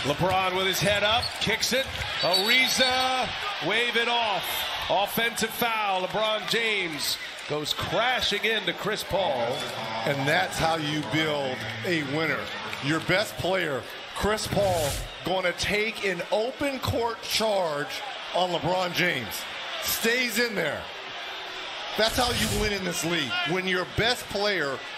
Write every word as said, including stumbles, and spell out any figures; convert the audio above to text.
LeBron with his head up, kicks it. Ariza, wave it off. Offensive foul. LeBron James goes crashing into Chris Paul. And that's how you build a winner. Your best player, Chris Paul, going to take an open court charge on LeBron James. Stays in there. That's how you win in this league. When your best player